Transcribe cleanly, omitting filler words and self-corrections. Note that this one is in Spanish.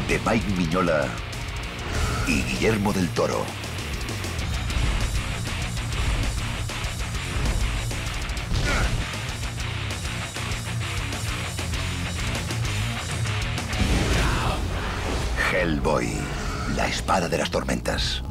de Mike Mignola y Guillermo del Toro. Hellboy, la espada de las tormentas.